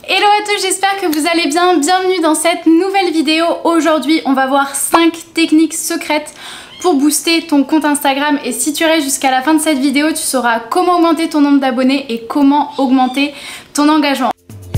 Hello à tous, j'espère que vous allez bien, bienvenue dans cette nouvelle vidéo. Aujourd'hui on va voir 5 techniques secrètes pour booster ton compte Instagram, et si tu restes jusqu'à la fin de cette vidéo, tu sauras comment augmenter ton nombre d'abonnés et comment augmenter ton engagement.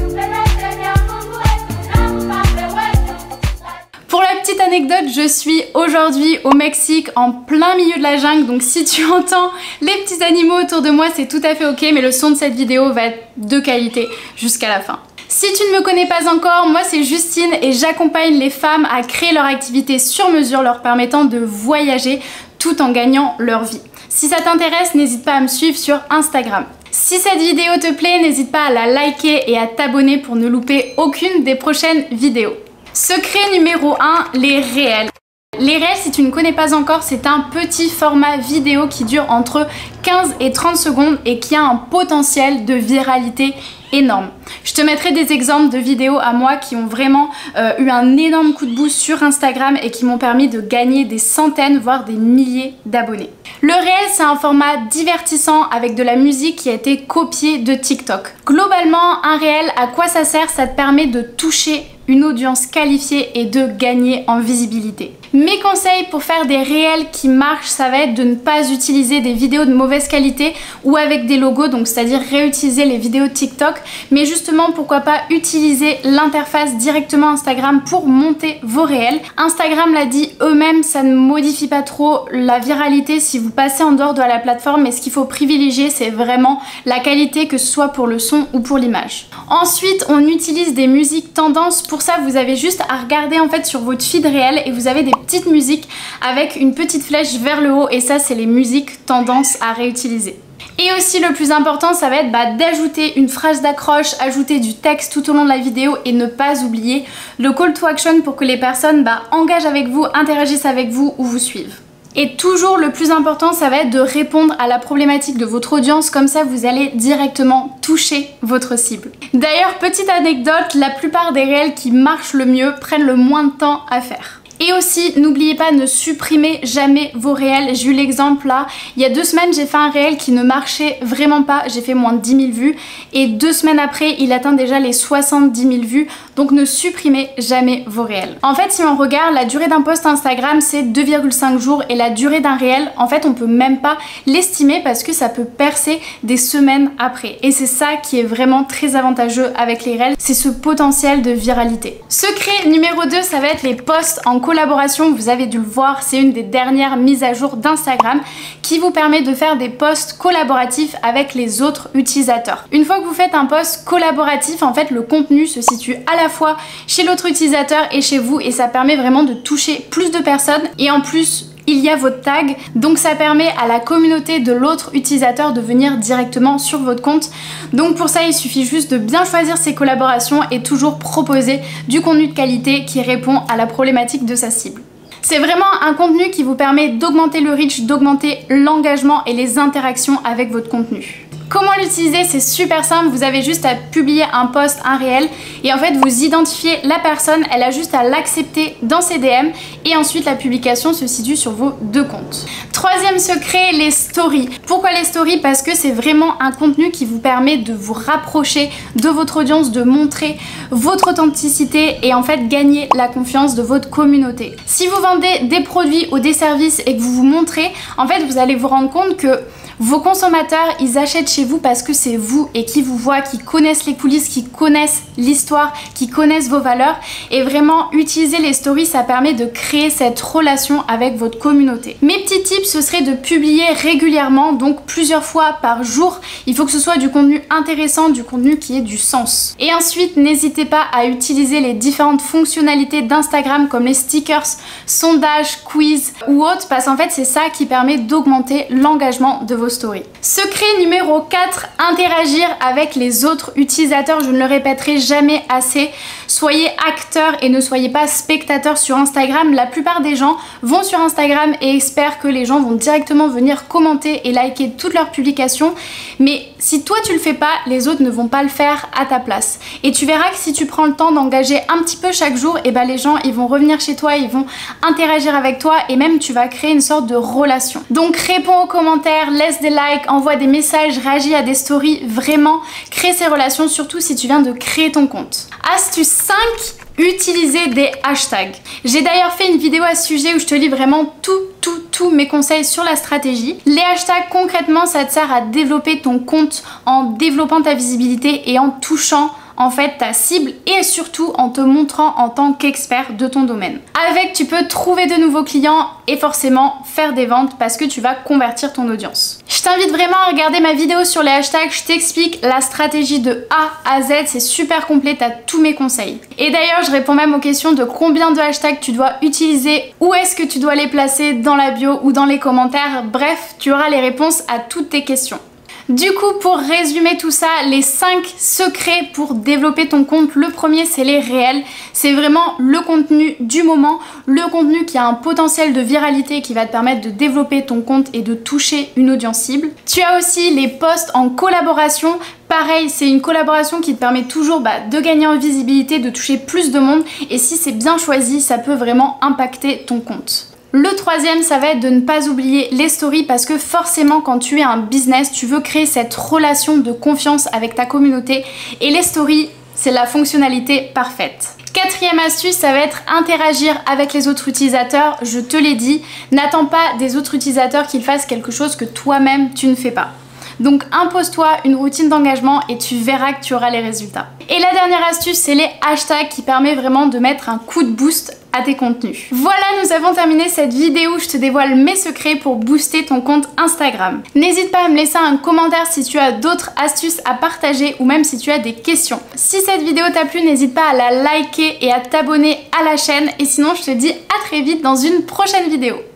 Pour la petite anecdote, je suis aujourd'hui au Mexique en plein milieu de la jungle, donc si tu entends les petits animaux autour de moi, c'est tout à fait ok, mais le son de cette vidéo va être de qualité jusqu'à la fin. Si tu ne me connais pas encore, moi c'est Justine et j'accompagne les femmes à créer leur activité sur mesure, leur permettant de voyager tout en gagnant leur vie. Si ça t'intéresse, n'hésite pas à me suivre sur Instagram. Si cette vidéo te plaît, n'hésite pas à la liker et à t'abonner pour ne louper aucune des prochaines vidéos. Secret numéro 1, les réels. Les réels, si tu ne connais pas encore, c'est un petit format vidéo qui dure entre 15 et 30 secondes et qui a un potentiel de viralité énorme. Je te mettrai des exemples de vidéos à moi qui ont vraiment eu un énorme coup de boost sur Instagram et qui m'ont permis de gagner des centaines, voire des milliers d'abonnés. Le réel, c'est un format divertissant avec de la musique qui a été copiée de TikTok. Globalement, un réel, à quoi ça sert? Ça te permet de toucher une audience qualifiée et de gagner en visibilité. Mes conseils pour faire des réels qui marchent, ça va être de ne pas utiliser des vidéos de mauvaise qualité ou avec des logos, donc c'est-à-dire réutiliser les vidéos de TikTok, mais justement pourquoi pas utiliser l'interface directement Instagram pour monter vos réels. Instagram l'a dit eux-mêmes, ça ne modifie pas trop la viralité si vous passez en dehors de la plateforme, mais ce qu'il faut privilégier, c'est vraiment la qualité, que ce soit pour le son ou pour l'image. Ensuite, on utilise des musiques tendances. Pour ça, vous avez juste à regarder en fait sur votre feed réel et vous avez des petites musiques avec une petite flèche vers le haut, et ça, c'est les musiques tendances à réutiliser. Et aussi le plus important, ça va être d'ajouter une phrase d'accroche, ajouter du texte tout au long de la vidéo et ne pas oublier le call to action pour que les personnes engagent avec vous, interagissent avec vous ou vous suivent. Et toujours le plus important, ça va être de répondre à la problématique de votre audience, comme ça vous allez directement toucher votre cible. D'ailleurs, petite anecdote, la plupart des réels qui marchent le mieux prennent le moins de temps à faire. Et aussi, n'oubliez pas, ne supprimez jamais vos réels. J'ai eu l'exemple là, il y a 2 semaines, j'ai fait un réel qui ne marchait vraiment pas, j'ai fait moins de 10 000 vues, et 2 semaines après, il atteint déjà les 70 000 vues, donc ne supprimez jamais vos réels. En fait, si on regarde, la durée d'un post Instagram, c'est 2,5 jours, et la durée d'un réel, en fait, on peut même pas l'estimer parce que ça peut percer des semaines après. Et c'est ça qui est vraiment très avantageux avec les réels, c'est ce potentiel de viralité. Secret numéro 2, ça va être les posts en collaboration. Vous avez dû le voir, c'est une des dernières mises à jour d'Instagram qui vous permet de faire des posts collaboratifs avec les autres utilisateurs. Une fois que vous faites un post collaboratif, en fait le contenu se situe à la fois chez l'autre utilisateur et chez vous, et ça permet vraiment de toucher plus de personnes, et en plus il y a votre tag, donc ça permet à la communauté de l'autre utilisateur de venir directement sur votre compte. Donc pour ça, il suffit juste de bien choisir ses collaborations et toujours proposer du contenu de qualité qui répond à la problématique de sa cible. C'est vraiment un contenu qui vous permet d'augmenter le reach, d'augmenter l'engagement et les interactions avec votre contenu. Comment l'utiliser? C'est super simple, vous avez juste à publier un post, un réel, et en fait vous identifiez la personne, elle a juste à l'accepter dans ses DM, et ensuite la publication se situe sur vos 2 comptes. Troisième secret, les stories. Pourquoi les stories? Parce que c'est vraiment un contenu qui vous permet de vous rapprocher de votre audience, de montrer votre authenticité et en fait gagner la confiance de votre communauté. Si vous vendez des produits ou des services et que vous vous montrez, en fait vous allez vous rendre compte que vos consommateurs, ils achètent chez vous parce que c'est vous et qui vous voient, qui connaissent les coulisses, qui connaissent l'histoire, qui connaissent vos valeurs. Et vraiment, utiliser les stories, ça permet de créer cette relation avec votre communauté. Mes petits tips, ce serait de publier régulièrement, donc plusieurs fois par jour. Il faut que ce soit du contenu intéressant, du contenu qui ait du sens. Et ensuite, n'hésitez pas à utiliser les différentes fonctionnalités d'Instagram comme les stickers, sondages, quiz ou autres, parce qu'en fait, c'est ça qui permet d'augmenter l'engagement de vos stories. Secret numéro 4, interagir avec les autres utilisateurs. Je ne le répéterai jamais assez. Soyez acteur et ne soyez pas spectateur sur Instagram. La plupart des gens vont sur Instagram et espèrent que les gens vont directement venir commenter et liker toutes leurs publications. Mais si toi tu le fais pas, les autres ne vont pas le faire à ta place. Et tu verras que si tu prends le temps d'engager un petit peu chaque jour, et ben les gens ils vont revenir chez toi, ils vont interagir avec toi et même tu vas créer une sorte de relation. Donc réponds aux commentaires, laisse des likes, envoie des messages, réagis à des stories, vraiment crée ces relations, surtout si tu viens de créer ton compte. Astuce 5, utiliser des hashtags. J'ai d'ailleurs fait une vidéo à ce sujet où je te lis vraiment tous mes conseils sur la stratégie. Les hashtags, concrètement, ça te sert à développer ton compte en développant ta visibilité et en touchant en fait ta cible et surtout en te montrant en tant qu'expert de ton domaine. Avec, tu peux trouver de nouveaux clients et forcément faire des ventes parce que tu vas convertir ton audience. Je t'invite vraiment à regarder ma vidéo sur les hashtags, je t'explique la stratégie de A à Z, c'est super complet, t'as tous mes conseils. Et d'ailleurs, je réponds même aux questions de combien de hashtags tu dois utiliser, où est-ce que tu dois les placer dans la bio ou dans les commentaires, bref, tu auras les réponses à toutes tes questions. Du coup, pour résumer tout ça, les 5 secrets pour développer ton compte, le premier c'est les réels, c'est vraiment le contenu du moment, le contenu qui a un potentiel de viralité qui va te permettre de développer ton compte et de toucher une audience cible. Tu as aussi les posts en collaboration. Pareil, c'est une collaboration qui te permet toujours de gagner en visibilité, de toucher plus de monde et si c'est bien choisi, ça peut vraiment impacter ton compte. Le troisième, ça va être de ne pas oublier les stories parce que forcément quand tu es un business, tu veux créer cette relation de confiance avec ta communauté et les stories, c'est la fonctionnalité parfaite. Quatrième astuce, ça va être interagir avec les autres utilisateurs. Je te l'ai dit, n'attends pas des autres utilisateurs qu'ils fassent quelque chose que toi-même tu ne fais pas. Donc impose-toi une routine d'engagement et tu verras que tu auras les résultats. Et la dernière astuce, c'est les hashtags qui permet vraiment de mettre un coup de boost à tes contenus. Voilà, nous avons terminé cette vidéo où je te dévoile mes secrets pour booster ton compte Instagram. N'hésite pas à me laisser un commentaire si tu as d'autres astuces à partager ou même si tu as des questions. Si cette vidéo t'a plu, n'hésite pas à la liker et à t'abonner à la chaîne. Et sinon, je te dis à très vite dans une prochaine vidéo.